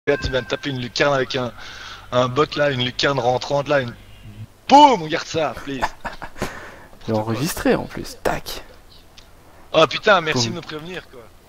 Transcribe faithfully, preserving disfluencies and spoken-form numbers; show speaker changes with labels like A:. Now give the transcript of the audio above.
A: Là, tu viens de taper une lucarne avec un, un bot là, une lucarne rentrante là, une. Boum, on garde ça, please.
B: J'ai enregistré en plus, tac.
A: Oh putain, merci
B: Boum.
A: de me prévenir quoi.